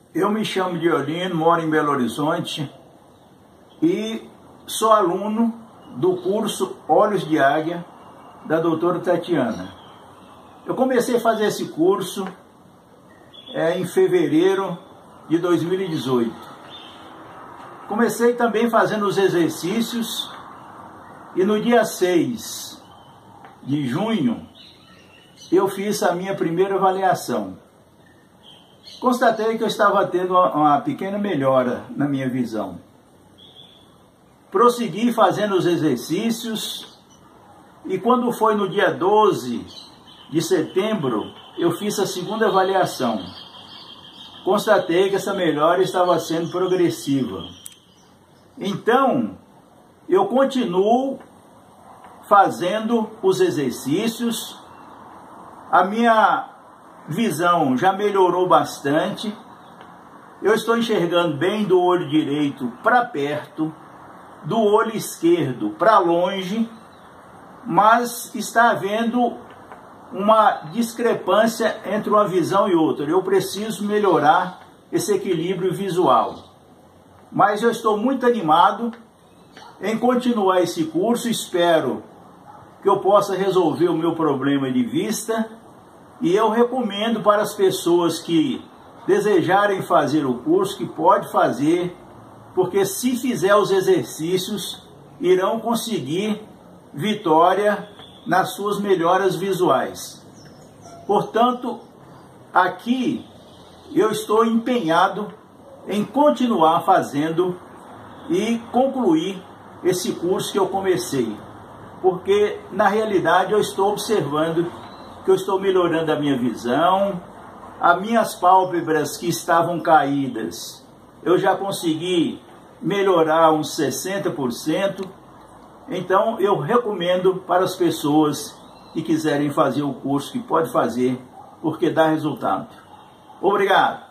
Eu me chamo Diolino, moro em Belo Horizonte e sou aluno do curso Olhos de Águia da doutora Tatiana. Eu comecei a fazer esse curso em fevereiro de 2018. Comecei também fazendo os exercícios e no dia 6 de junho eu fiz a minha primeira avaliação. Constatei que eu estava tendo uma pequena melhora na minha visão. Prossegui fazendo os exercícios e quando foi no dia 12 de setembro, eu fiz a segunda avaliação. Constatei que essa melhora estava sendo progressiva. Então, eu continuo fazendo os exercícios, a minha visão já melhorou bastante, eu estou enxergando bem do olho direito para perto, do olho esquerdo para longe, mas está havendo uma discrepância entre uma visão e outra. Eu preciso melhorar esse equilíbrio visual. Mas eu estou muito animado em continuar esse curso, espero que eu possa resolver o meu problema de vista e eu recomendo para as pessoas que desejarem fazer o curso que pode fazer, porque se fizer os exercícios, irão conseguir vitória nas suas melhoras visuais. Portanto, aqui eu estou empenhado em continuar fazendo e concluir esse curso que eu comecei, porque na realidade eu estou observando que eu estou melhorando a minha visão, as minhas pálpebras que estavam caídas, eu já consegui melhorar uns 60%, então eu recomendo para as pessoas que quiserem fazer o curso, que pode fazer, porque dá resultado. Obrigado!